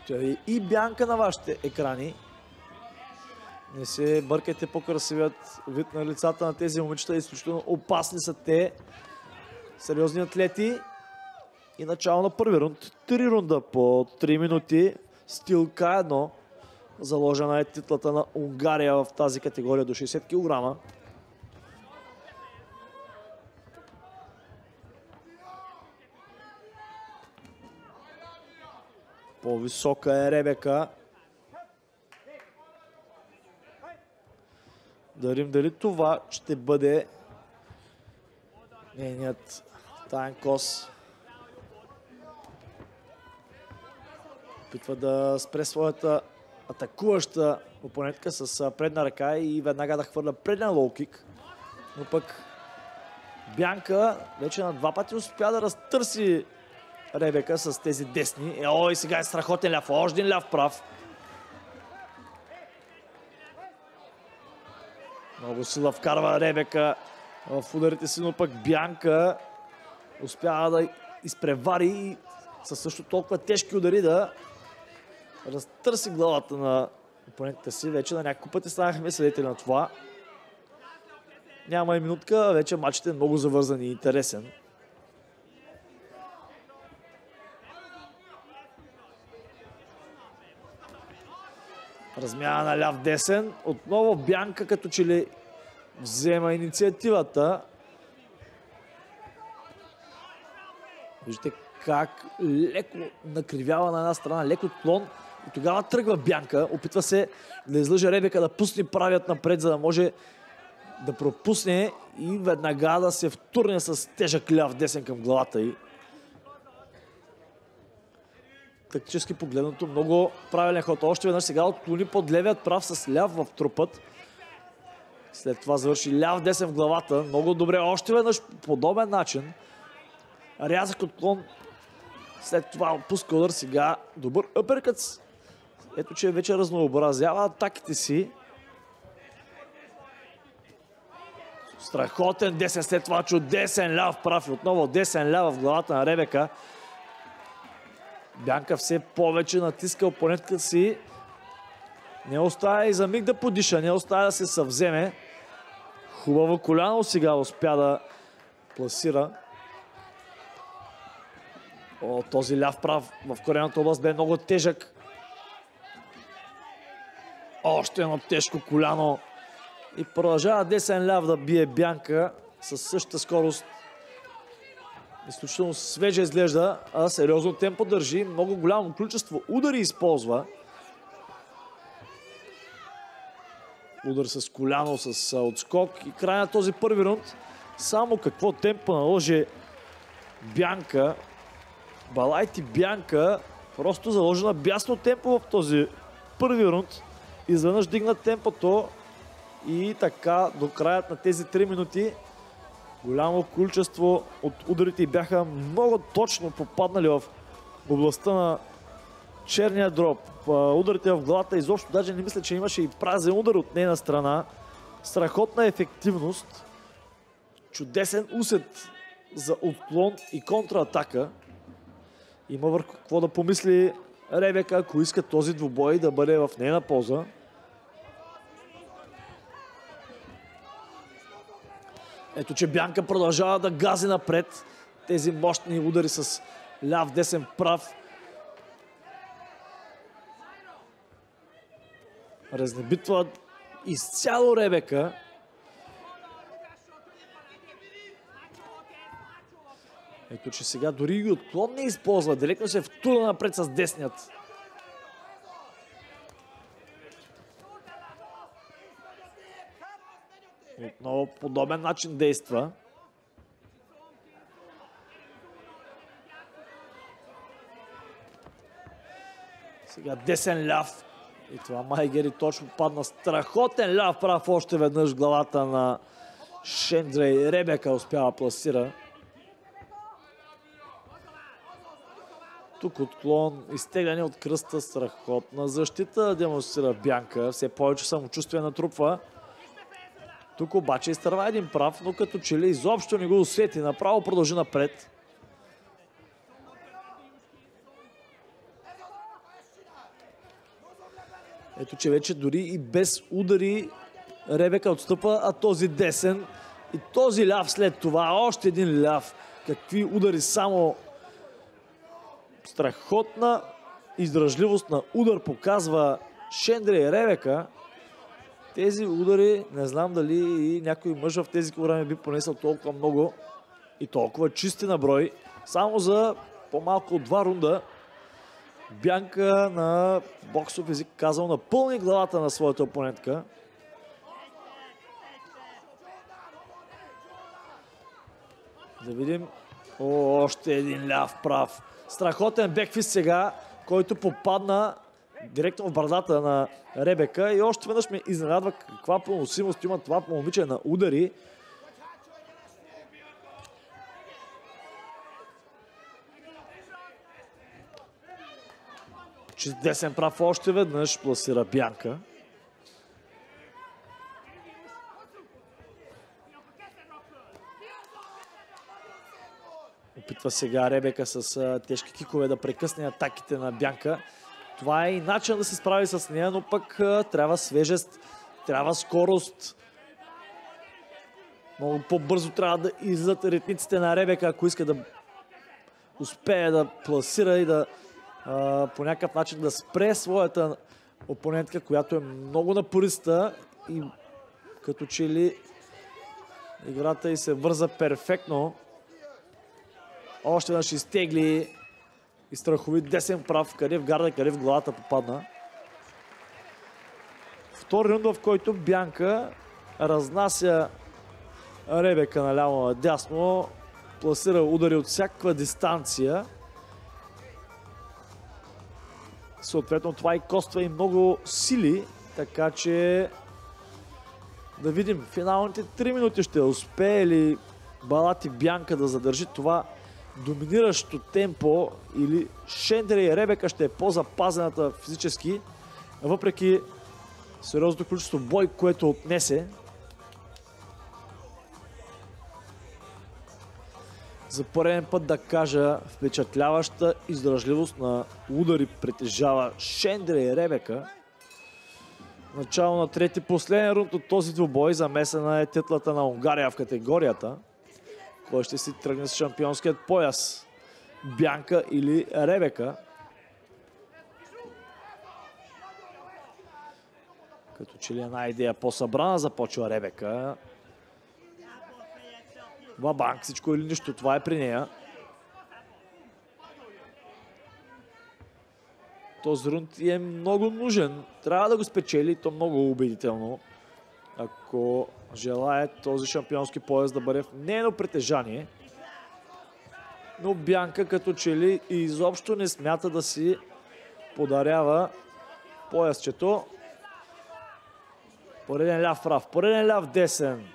И Бянка на вашите екрани. Не се бъркайте по красивият вид на лицата на тези момичета. Изключително опасни са те. Сериозни атлети. И начало на първи рунд. 3 рунда по 3 минути. Стил К1. Заложена е титлата на Унгария в тази категория до 60 кг. По-висока е Ребека. Дали това ще бъде нейният таен кос. Опитва да спре своята атакуваща опонентка с предна ръка и веднага да хвърля предния лоу-кик. Но пък Бянка вече на 2 пъти успя да разтърси Ребека с тези десни. Ой, сега е страхотен ляв. Още един ляв прав. Много сила вкарва Ребека в ударите си, но пък Бянка успява да изпревари и със също толкова тежки удари да разтърси главата на опонентите си. Вече на няколко пъти станахме свидетели на това. Няма и минутка, вече матчът е много завързан и интересен. Размяна на ляв-десен. Отново Бянка като че ли взема инициативата. Виждате как леко накривява на една страна, леко отклон. И тогава тръгва Бянка. Опитва се да излъже Ребека да пусне правият напред, за да може да пропусне и веднага да се втурне с тежък ляв-десен към главата й. Тактически погледнато много правилен ход. Още веднъж сега отклони под левият прав с ляв в трупът. След това завърши ляв-десен в главата. Много добре. Още веднъж подобен начин. Рязък отклон. След това отпуска удар. Сега добър апъркът. Ето, че вече разнообразява атаките си. Страхотен десен. След това чудесен ляв прав. И отново десен ляв в главата на Ребека. Бянка все повече натиска опонентката си. Не оставя и за миг да подиша. Не оставя да се съвземе. Хубаво коляно сега успя да пласира. О, този ляв прав в коленната област бе много тежък. Още едно тежко коляно. И продължава десен ляв да бие Бянка със същата скорост. Изключително свежа изглежда, а сериозно темпо държи. Много голямо количество удари използва. Удар с коляно, с отскок. И край на този първи рунд. Само какво темпо наложи Бянка. Балайти Бянка просто заложи на бясно темпо в този първи рунд. Изведнъж дигна темпото и така до краят на тези 3 минути голямо количество от ударите бяха много точно попаднали в областта на черния дроб. Ударите в главата изобщо даже не мисля, че имаше и празен удар от нейна страна. Страхотна ефективност. Чудесен усет за отклон и контратака. Има върху какво да помисли Ребека, ако иска този двубой да бъде в нейна полза. Ето, че Бянка продължава да гази напред. Тези мощни удари с ляв, десен, прав. Разнебитва изцяло Ребека. Ето, че сега дори и отклон не използва. Директно се втурна напред с десният. Отново подобен начин действа. Сега десен ляв. И това Майгери точно падна. Страхотен ляв прав още веднъж главата на Шендрей. Ребека успява пласира. Тук отклон, изтегляне от кръста, страхотна защита демонстрира Бянка. Все повече самочувствие натрупва. Тук обаче изтърва един прав, но като че ли изобщо не го усети. Направо продължи напред. Ето, че вече дори и без удари Ребека отстъпа, а този десен и този ляв след това, още един ляв. Какви удари, само страхотна издръжливост на удар показва Шендри и Ребека. Тези удари, не знам дали и някой мъж в тези килограми би понесъл толкова много и толкова чисти на брой. Само за по-малко от 2 рунда Бянка на боксов език казал напълни главата на своята опонентка. Да видим. О, още един ляв прав. Страхотен бекфист сега, който попадна директно в брадата на Ребека и още веднъж ме изненадва каква поносимост има това момиче на удари. Чист десен прав още веднъж пласира Бянка. Опитва сега Ребека с тежки кикове да прекъсне атаките на Бянка. Това е и начин да се справи с нея, но пък трябва свежест, трябва скорост. Много по-бързо трябва да излизат ритниците на Ребека, ако иска да успее да пласира и да по някакъв начин да спре своята опонентка, която е много напориста и като че ли играта й се върза перфектно. Още веднъж изтегли и страховит десен прав, къде в гарда, къде в главата попадна. Втори рунд, в който Бянка разнася Ребека наляво надясно, пласира удари от всякаква дистанция. Съответно това и коства и много сили, така че да видим финалните 3 минути ще успее ли Балати Бянка да задържи това доминиращо темпо или Шендри и Ребека ще е по-запазената физически, въпреки сериозното количество бой, което отнесе. За пореден път да кажа, впечатляваща издръжливост на удари притежава Шендри и Ребека. Начало на трети последен рунд от този двубой. Замесена е титлата на Унгария в категорията. Кой ще си тръгне с шампионският пояс? Бянка или Ребека? Като че ли една идея по-събрана започва Ребека. Вабанк, всичко или нищо, това е при нея. Този рунд е много нужен. Трябва да го спечели, то много убедително. Ако желая този шампионски пояс да бъде в нейно притежание. Но Бянка като че ли изобщо не смята да си подарява поясчето. Пореден ляв прав, пореден ляв десен.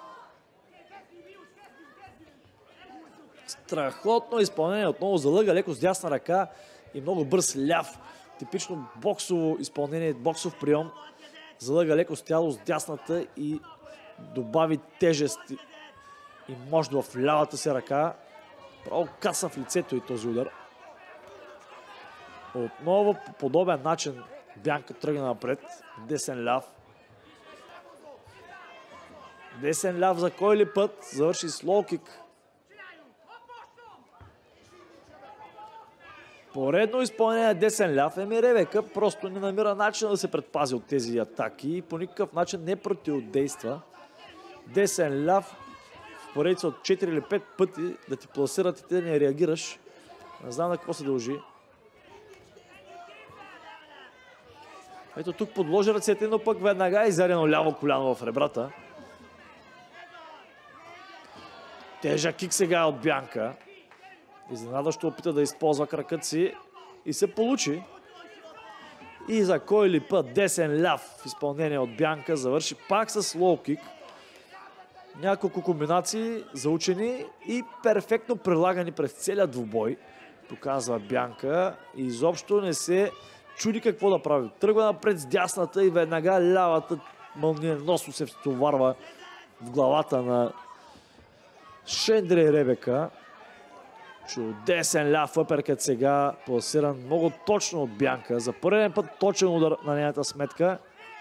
Страхотно изпълнение, отново залъга леко с дясна ръка и много бърз ляв. Типично боксово изпълнение, боксов прием. Залъга леко с тяло с дясната и добави тежест и мощ в лявата си ръка. Право каса в лицето и този удар. Отново по подобен начин Бянка тръгна напред. Десен ляв. Десен ляв за кой ли път? Завърши с лоу-кик. Поредно изпълнение десен ляв. Ребека просто не намира начин да се предпази от тези атаки и по никакъв начин не противодейства. Десен ляв в поредица от 4 или 5 пъти да ти пласират и ти да не реагираш. Не знам на какво се дължи. Ето тук подложи ръцете, но пък веднага е изярено ляво коляно в ребрата. Тежък кик сега от Бянка. Изненадващо опита да използва кракът си и се получи. И за кой ли път десен ляв в изпълнение от Бянка завърши пак с лоу-кик. Няколко комбинации заучени и перфектно прилагани през целия двубой. Показва Бянка и изобщо не се чуди какво да прави. Тръгва напред с дясната и веднага лявата мълниеносно се втоварва в главата на Шендри и Ребека. Чудесен ляв въперкът сега, пласиран много точно от Бянка. За първен път точен удар на нейната сметка.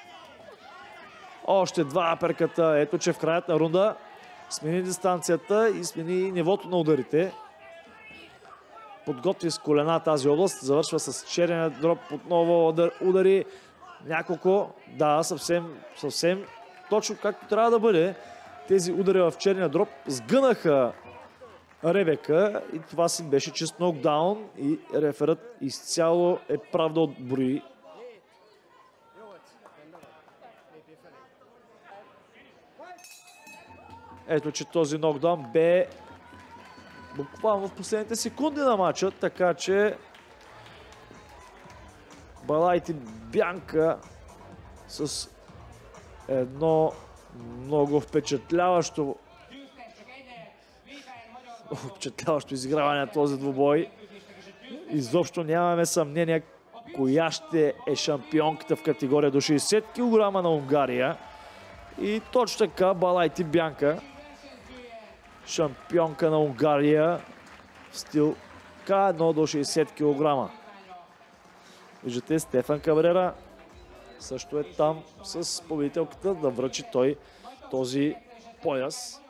Още два аперката. Ето, че в краят на рунда смени дистанцията и смени нивото на ударите. Подготви с колена тази област. Завършва с черния дроп. Отново удари няколко. Да, съвсем точно както трябва да бъде. Тези удари в черния дроп сгънаха Ребека и това си беше чист нокдаун и реферът изцяло е прав да отброи. Ето, че този нокдаун бе буквално в последните секунди на матча, така че Балайти Бянка с едно много впечатляващо изиграване на този двубой. Изобщо нямаме съмнение коя ще е шампионката в категория до 60 кг на Унгария. И точно така Балайти Бянка, шампионка на Унгария в стил К1 до 60 кг. Виждате, Стефан Кабрера също е там с победителката да връчи той този пояс.